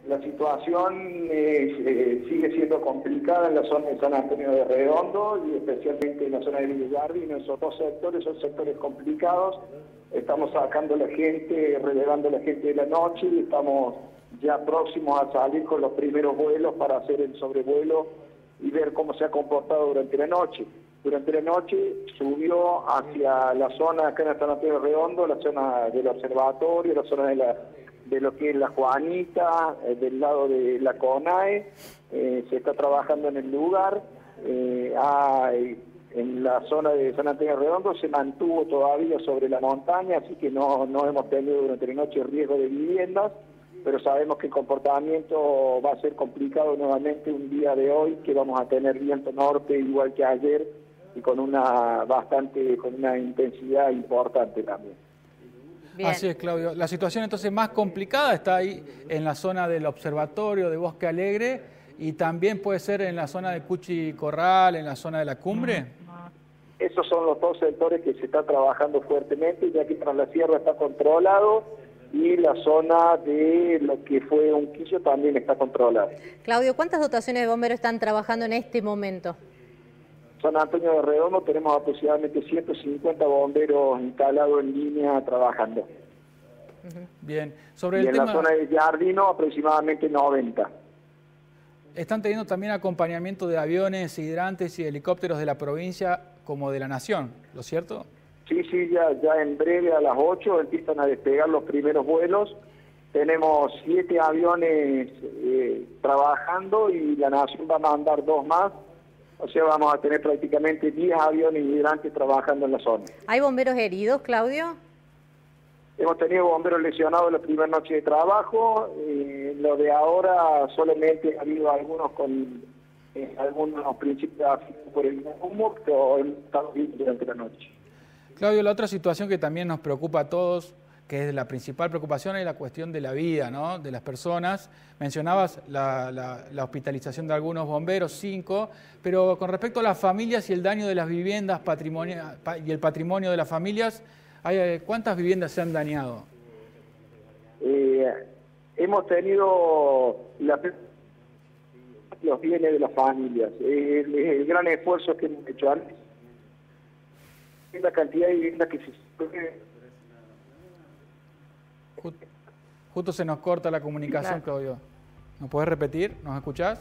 La situación sigue siendo complicada en la zona de San Antonio de Redondo y especialmente en la zona de Villardi. Nuestros dos sectores son sectores complicados. Estamos sacando a la gente, relevando a la gente de la noche y estamos ya próximos a salir con los primeros vuelos para hacer el sobrevuelo y ver cómo se ha comportado durante la noche. Durante la noche subió hacia la zona acá en San Antonio de Redondo, la zona del observatorio, la zona de lo que es la Juanita, del lado de la CONAE, se está trabajando en el lugar, en la zona de San Antonio Redondo se mantuvo todavía sobre la montaña, así que no hemos tenido durante la noche riesgo de viviendas, pero sabemos que el comportamiento va a ser complicado nuevamente un día de hoy, que vamos a tener viento norte igual que ayer y con una intensidad importante también. Bien. Así es, Claudio. La situación entonces más complicada está ahí en la zona del observatorio de Bosque Alegre y también puede ser en la zona de Cuchi Corral, en la zona de la cumbre. Esos son los dos sectores que se está trabajando fuertemente, ya que tras la sierra está controlado y la zona de lo que fue Unquillo también está controlada. Claudio, ¿cuántas dotaciones de bomberos están trabajando en este momento? San Antonio de Redondo tenemos aproximadamente 150 bomberos instalados en línea trabajando. Bien. Y en la zona de Jardino aproximadamente 90. ¿Están teniendo también acompañamiento de aviones, hidrantes y helicópteros de la provincia como de la nación, ¿lo cierto? Sí, ya en breve a las 8 empiezan a despegar los primeros vuelos. Tenemos 7 aviones trabajando y la nación va a mandar 2 más. O sea, vamos a tener prácticamente 10 aviones hidrantes trabajando en la zona. ¿Hay bomberos heridos, Claudio? Hemos tenido bomberos lesionados la primera noche de trabajo. Lo de ahora solamente ha habido algunos con algunos principios por el humo, pero hemos estado bien durante la noche. Claudio, la otra situación que también nos preocupa a todos, que es la principal preocupación, es la cuestión de la vida, ¿no?, de las personas. Mencionabas la hospitalización de algunos bomberos, 5, pero con respecto a las familias y el daño de las viviendas y el patrimonio de las familias, ¿cuántas viviendas se han dañado? Hemos tenido los bienes de las familias. El gran esfuerzo que hemos hecho antes, la cantidad de viviendas que se... Justo se nos corta la comunicación, claro. Claudio. ¿Nos podés repetir? ¿Nos escuchás?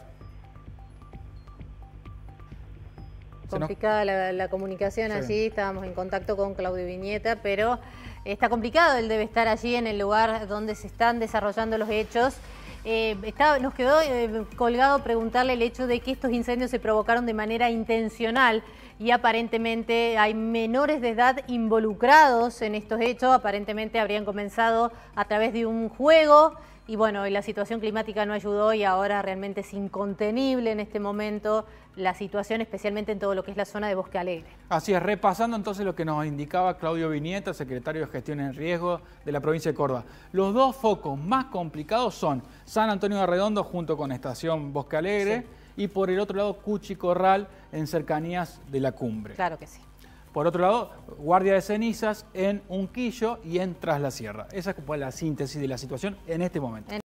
Complicada la comunicación, sí. Allí estábamos en contacto con Claudio Viñeta, pero está complicado, él debe estar allí en el lugar donde se están desarrollando los hechos. Nos quedó colgado preguntarle el hecho de que estos incendios se provocaron de manera intencional y aparentemente hay menores de edad involucrados en estos hechos, aparentemente habrían comenzado a través de un juego y bueno, la situación climática no ayudó y ahora realmente es incontenible en este momento la situación, especialmente en todo lo que es la zona de Bosque Alegre. Así es, repasando entonces lo que nos indicaba Claudio Viñeta, secretario de Gestión en Riesgo de la provincia de Córdoba. Los dos focos más complicados son San Antonio de Redondo junto con Estación Bosque Alegre, sí, y por el otro lado Cuchi Corral en cercanías de la cumbre. Claro que sí. Por otro lado, Guardia de Cenizas en Unquillo y en Tras la Sierra. Esa es la síntesis de la situación en este momento.